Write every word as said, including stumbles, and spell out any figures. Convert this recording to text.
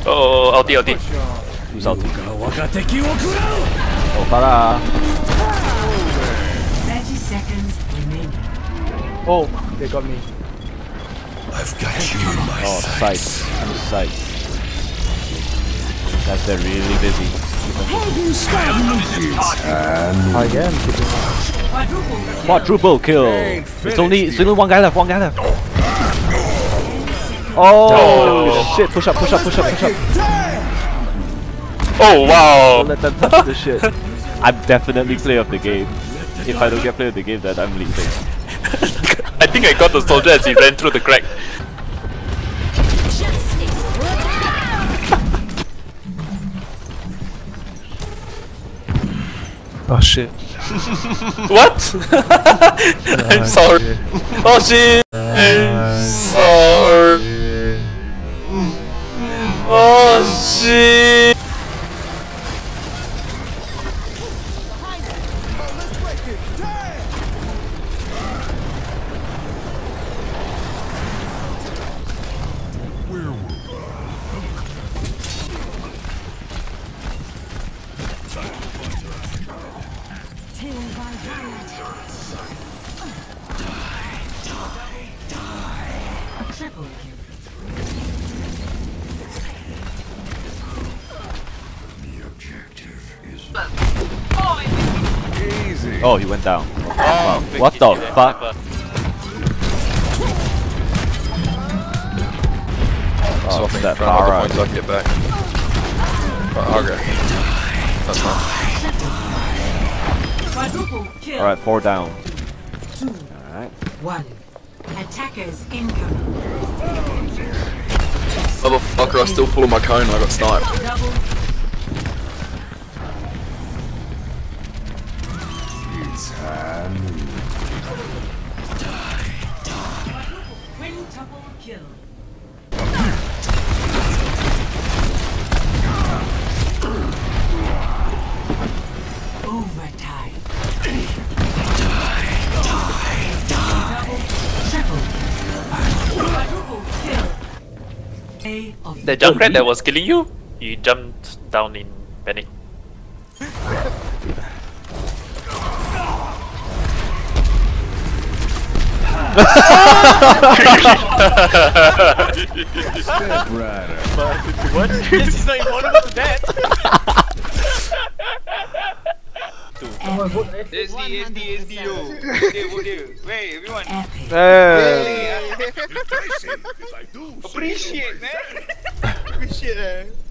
Oh, ulti, ulti. Who's ulti? Oh, Farah. thirty seconds remaining. Oh, they got me. I've got you in my Oh, sights. I'm sights. Guys, they're really busy. I am. Quadruple kill. It's only, it's only one guy left. One guy left. Oh, Oh. shit! Push up! Push up! Push up! Push up! Oh wow! Don't let them touch the shit. I'm definitely player of the game. If I don't get player of the game, then I'm leaving. I think I got the soldier as he ran through the crack. Oh shit. What? I'm sorry. Oh shit! I'm sorry. Oh shit! Oh, he went down. Oh, What the fuck? Oh, Swapping that for all the Farah. points I can get back. But okay. That's fine. Alright, four down. Alright. One. Attackers incoming. Motherfucker, I still pulling my cone and I got sniped. Double. Quintuple kill. Overtime. The Junkrat that was killing you, you jumped down in panic. What? This is not invulnerable to that. S D, S D, S D, yo. Wait, everyone. Hey. Appreciate, man. Appreciate, man.